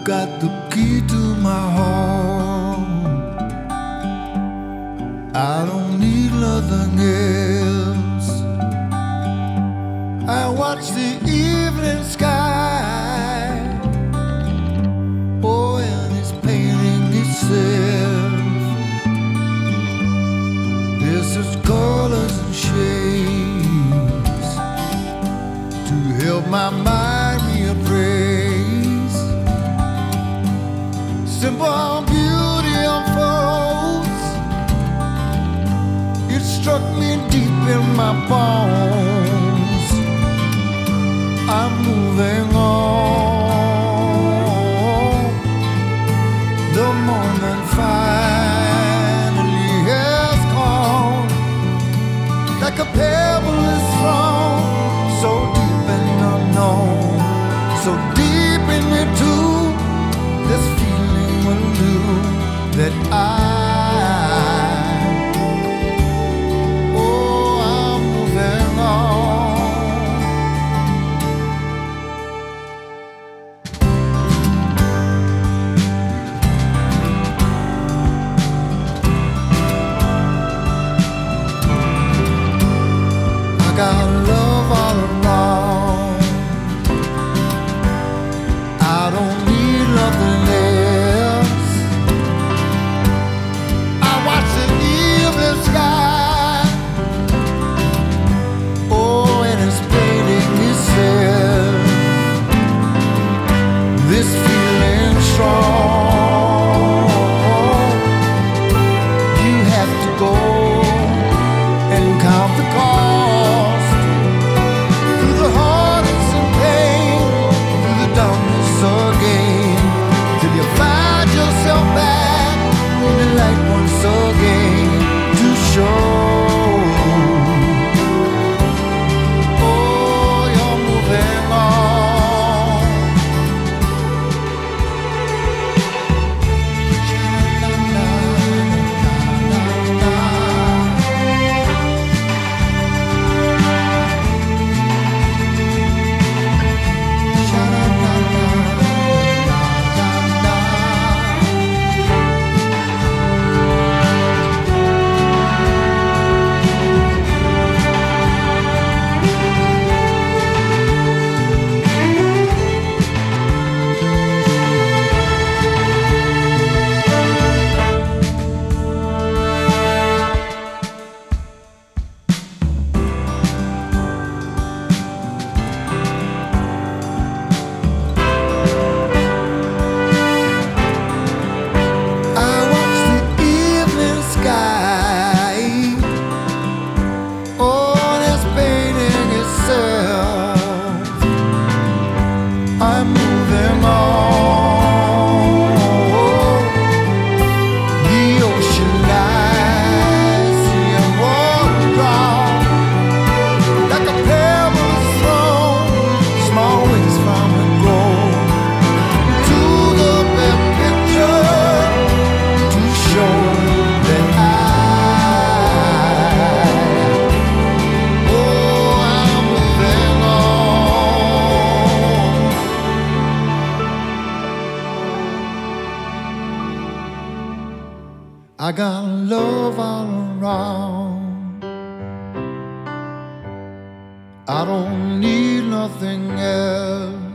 got the key to my home. I don't need nothing else. I watch the evening sky, oh, and it's painting itself. There's such colors and shades to help my mind reappraise. Simple beauty unfolds. It struck me deep in my bones. I'm moving on. The moment finally has come, like a pebble is thrown, so deep and unknown, so deep in me too. This feeling will do that I'm moving on. I got love all around. I don't need nothing else. I watch the evening sky, oh, and it's painting itself. This feeling strong. You have to go and count the cost, through the heartaches and pain, through the darkness again, till you find yourself back in the light once again to show. Oh, you're moving on. I'm moving on. The ocean lies in water drown, like a pebble thrown, small wings from the grow to the big picture, to show that I'm moving on. I got love all around. I don't need nothing else.